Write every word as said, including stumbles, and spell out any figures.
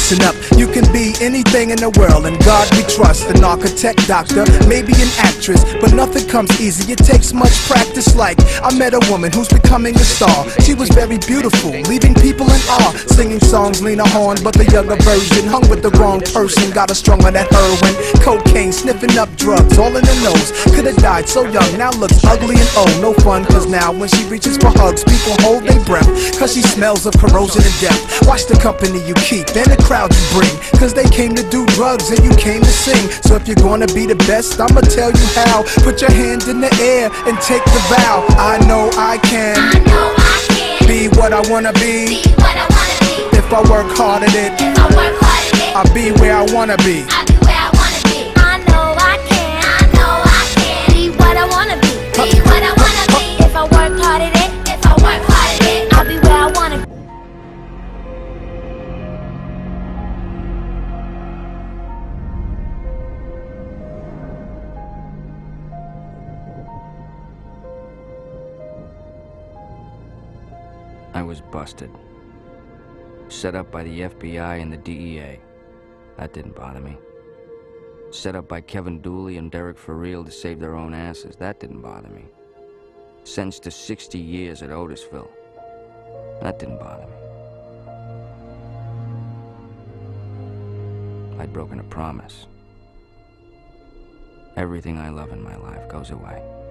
listen up. You can be anything in the world, and God we trust. An architect, doctor, maybe an actress, but nothing comes easy, it takes much practice. Like, I met a woman who's becoming a star. She was very beautiful, leaving people in awe. Singing songs, Lena Horne, but the younger version. Hung with the wrong person, got her strung on that heroin. Cocaine, sniffing up drugs, all in the nose. Could've died so young, now looks ugly and old. No fun, cause now when she reaches for hugs, people hold their breath, cause she smells of corrosion and death. Watch the company you keep and the crowd you bring, cause they came to do drugs and you came to sing. So if you're gonna be the best, I'ma tell you how. Put your hand in the air and take the vow. I know I can, I know I can be what I wanna be. be what I wanna be. If I work hard at it, If I work hard at it, I'll be where I wanna be. I'll be where I wanna be. I know I can, I know I can be what I wanna be. Be what I wanna be. If I work hard at it, if I work hard at it, I'll be where I wanna be. I was busted. Set up by the F B I and the D E A. That didn't bother me. Set up by Kevin Dooley and Derek Ferreel to save their own asses. That didn't bother me. Sentenced to sixty years at Otisville. That didn't bother me. I'd broken a promise. Everything I love in my life goes away.